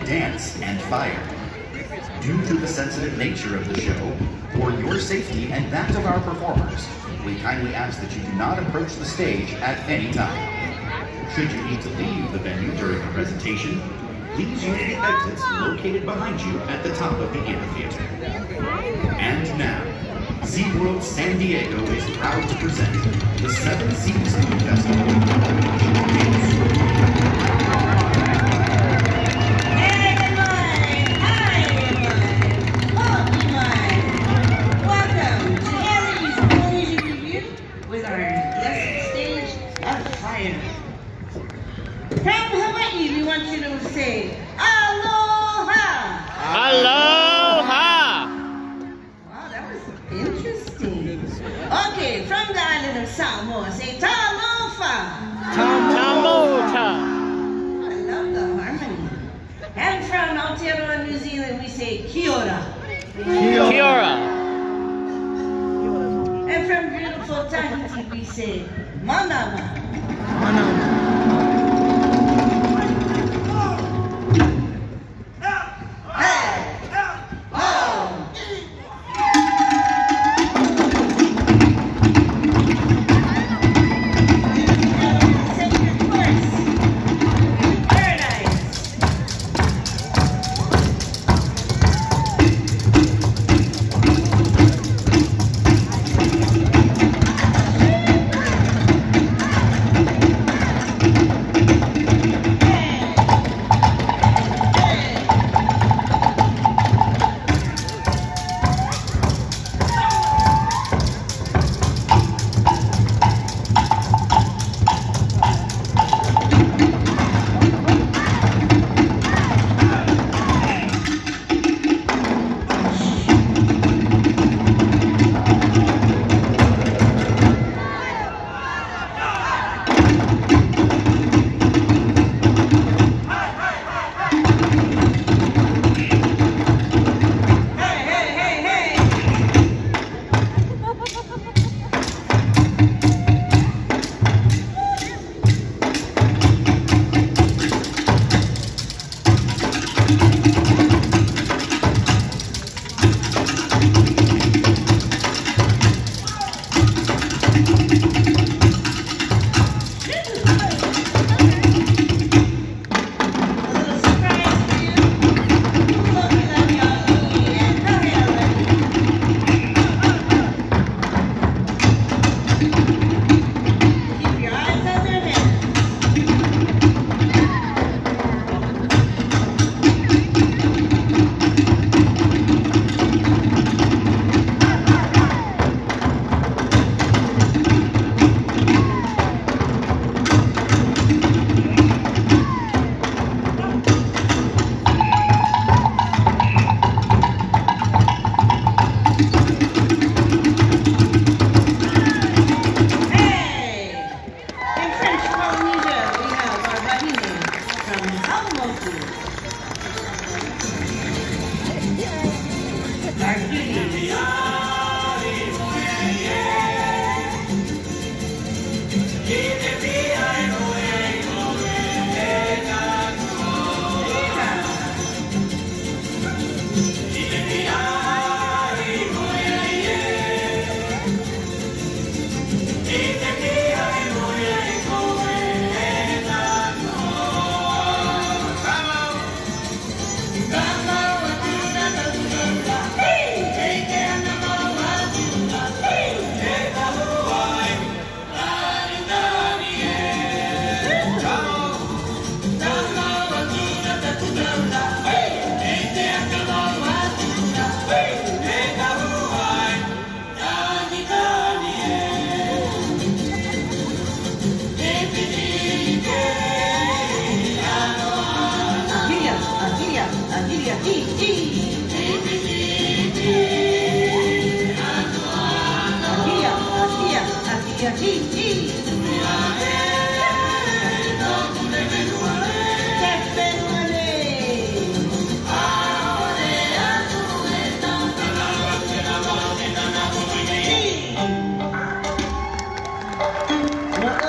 dance and fire. Due to the sensitive nature of the show, for your safety and that of our performers, we kindly ask that you do not approach the stage at any time. Should you need to leave the venue during the presentation, please use the exits located behind you at the top of the amphitheater. And now, SeaWorld San Diego is proud to present the Seven Seas Food Festival. From Hawaii, we want you to say, Aloha! Aloha! Wow, that was interesting. Okay, from the island of Samoa, say Talofa! Tamocha! I love the harmony. And from Aotearoa, New Zealand, we say Kia ora. Kia. And from beautiful Tahiti, we say Manama.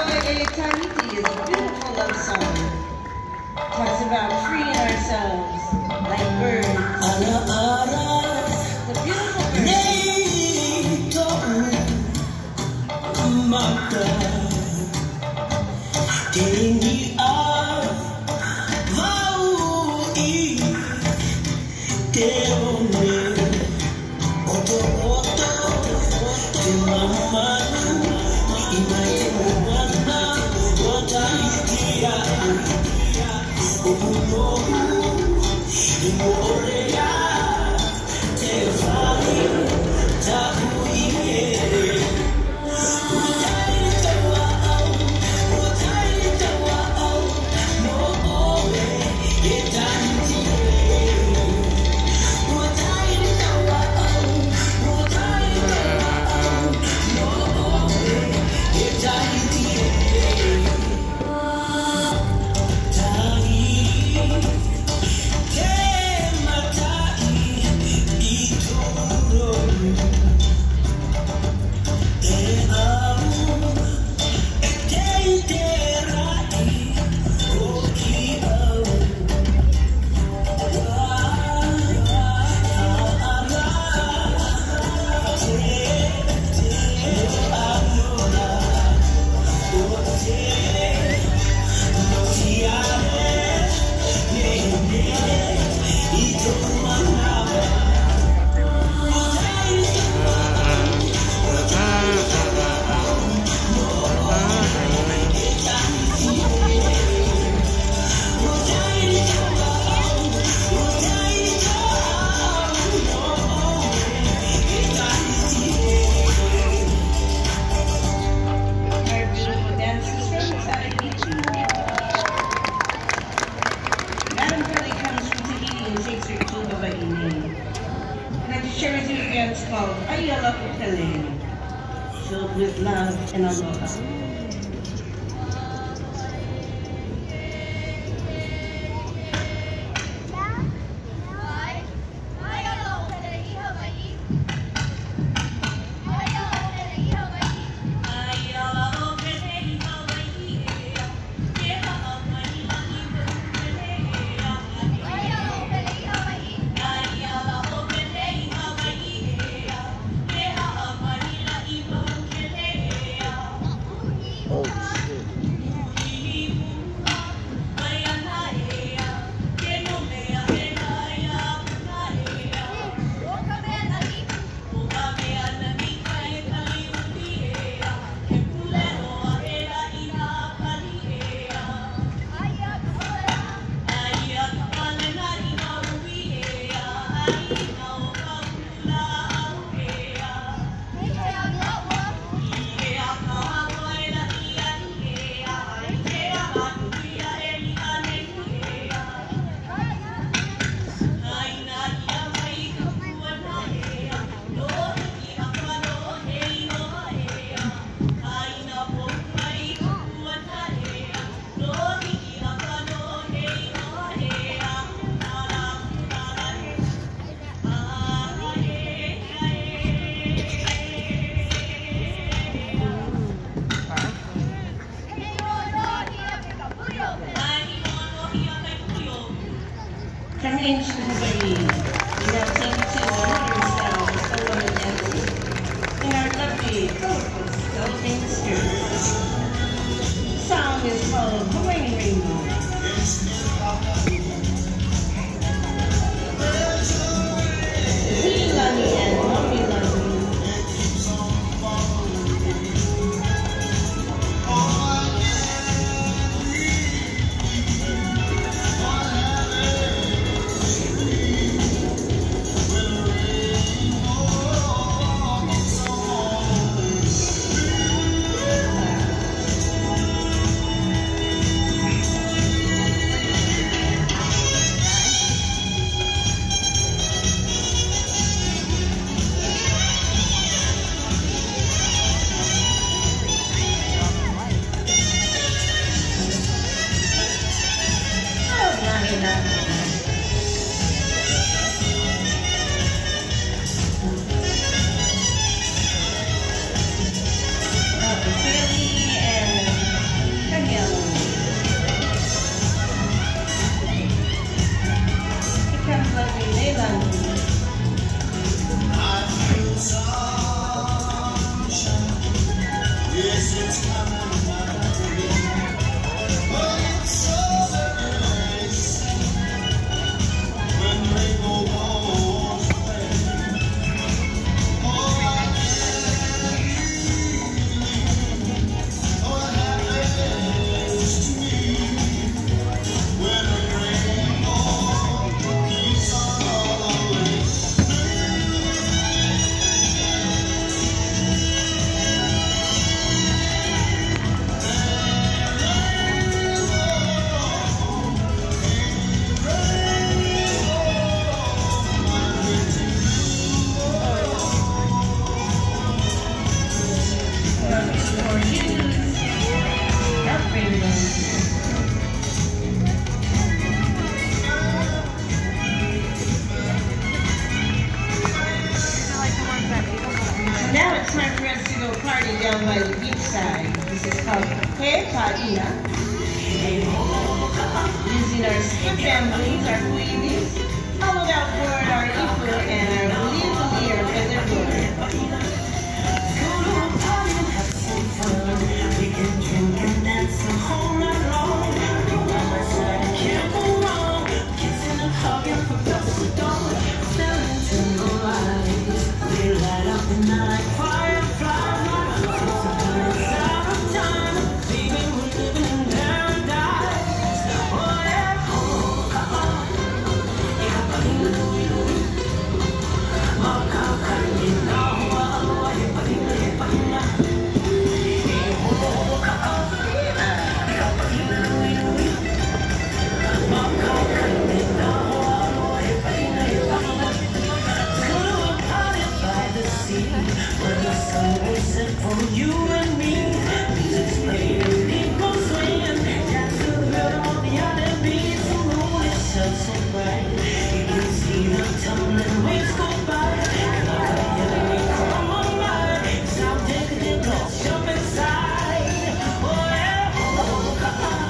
Tahiti is a beautiful love song. Talks about freeing ourselves Called Ayala Hotel, filled with love and aloha. From ancient Hawaii, we now take to another style of solo dancing in our lovely, colorful, galloping skirts. The song is called Hawaiian Rainbow. Hilani and Mamilani. When rainbow Latina. Using our skip bamboos, our cuivis, hollowed out board, our ipu, and our believe our feather board. We can drink and dance the whole night long. Go on my side, can't go wrong. Kissing and hugging from dusk to dawn. Staring to the light, we light up the night. Fireflies, it's out of time. Baby, we're living in paradise. Oh yeah, oh, come on. For you and me, music's playing, people swinging, dance to the rhythm of the R&B. The moon is so bright, you can see the tumbling waves go by. And I got you come on by, stop taking it, let's jump inside. Oh yeah, oh, come on.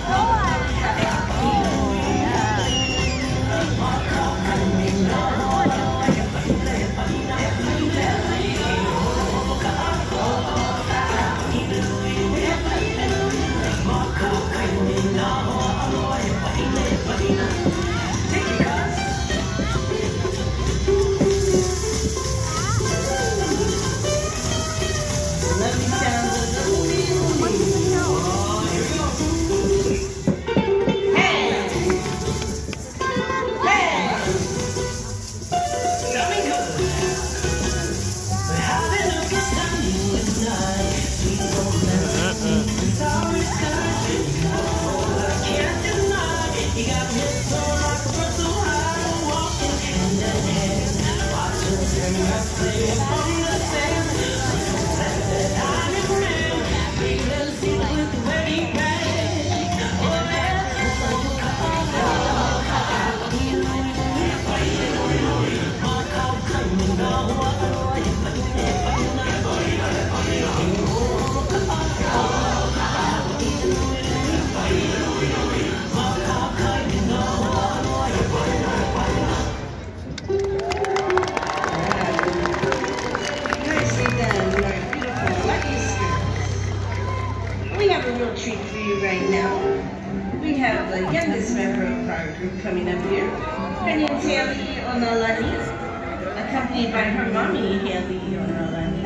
Coming up here, her name's Haley Onolani, accompanied by her mommy, Haley Onolani.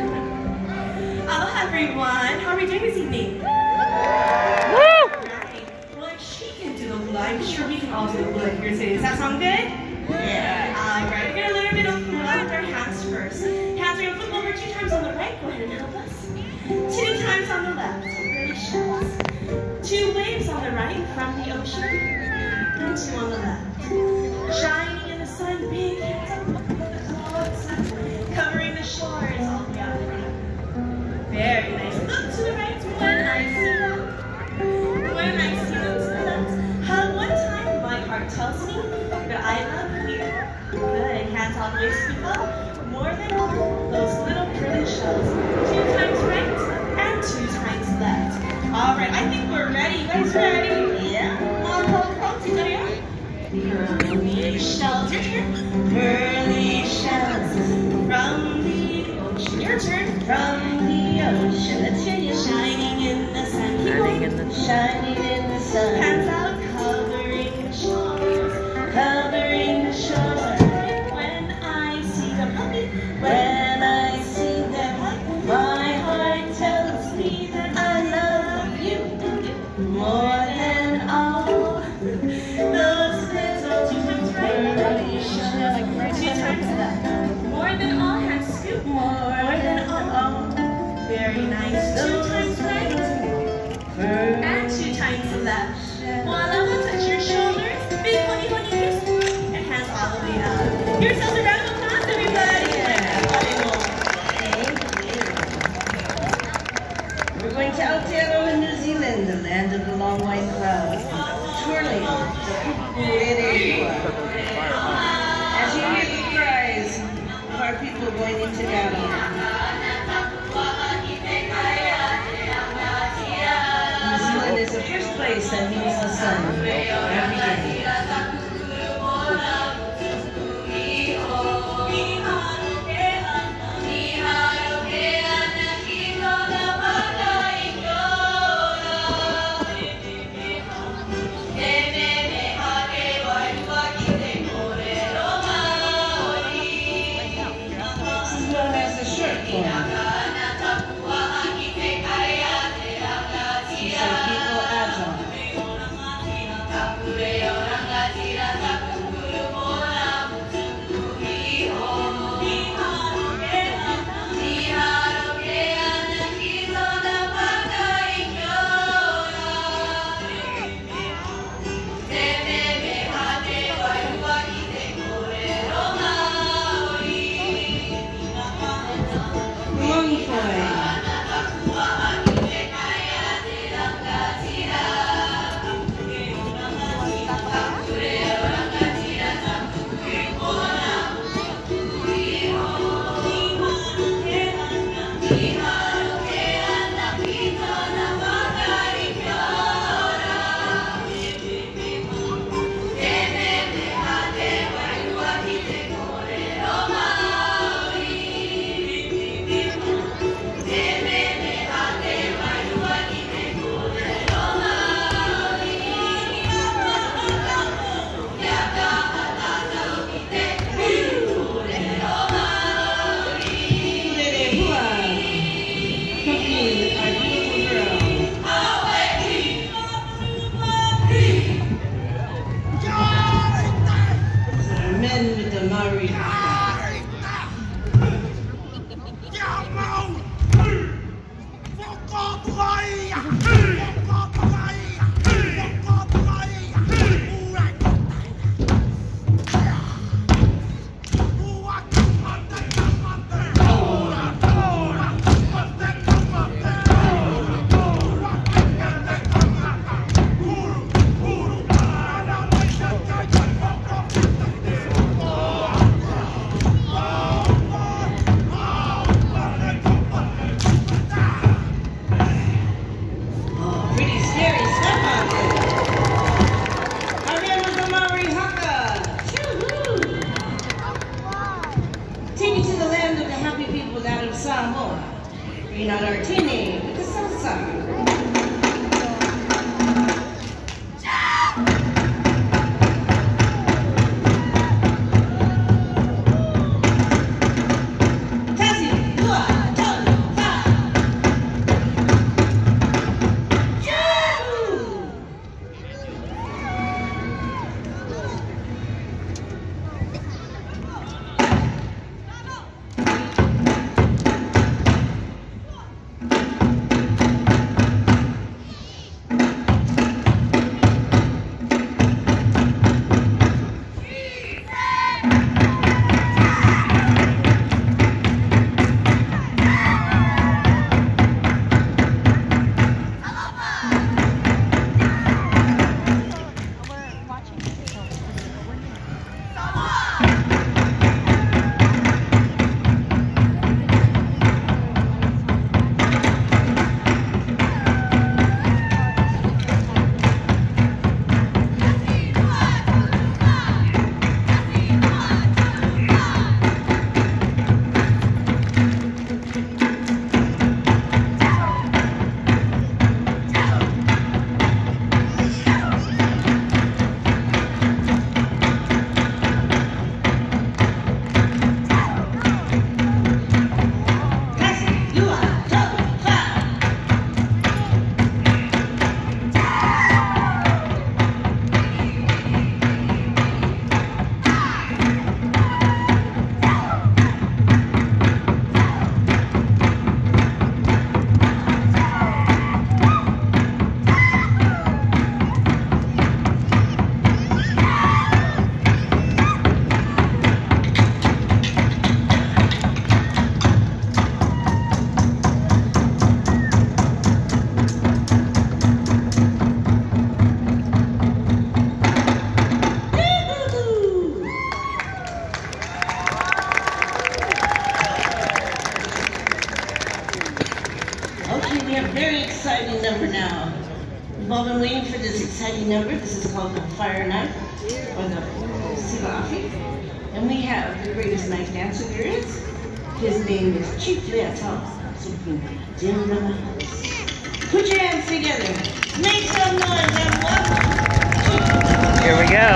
Hello everyone, how are we doing this evening? Woo! Right. Well, if she can do the hula, I'm sure we can all do the hula here today. Does that sound good? Yeah. Alright, we're going to learn a bit of hula with our hands first. Hands are going to flip over 2 times on the right. Go ahead and help us. 2 times on the left. Really shells. 2 waves on the right from the ocean. And 2 on the left. Shining in the sun, big hands up. Covering the shores all the way out there. Very nice. Look to the right when I see them. When I see them to the left. Hug one time, my heart tells me that I love you. Good. Hands all the way to the up. More than all, those little pretty shells. 2 times right and 2 times left. Alright, I think we're ready. You guys ready? Yeah. Pearly shells, your turn. Pearly shells from the ocean. Your turn. From the ocean, let's hear you. Shining in the sun. Shining in the sun. Hands out, covering the shores. Covering the shores. When I see them, when I see them, my heart tells me that I love you more than all. Those little 2 times right. 2 times left. More than all, hands scoop. more than all. Very nice. 2 times right. And 2 times left. Voila, we'll touch your shoulders. Big honey kiss. And hands all the way up. Give yourselves a round of applause, everybody. We're going to Aotearoa, New Zealand, the land of the long white cloud. Twirling the Pupuerua. As you hear the cries of our people going into battle. New Zealand place that means the sun every day. While we're waiting for this exciting number, this is called the Fire Knife, or the Silafi. And we have the greatest knife dancer there is. His name is Chief Leotard. So you can dim the lights. Put your hands together. Make some noise and welcome. Here we go.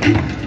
Thank you.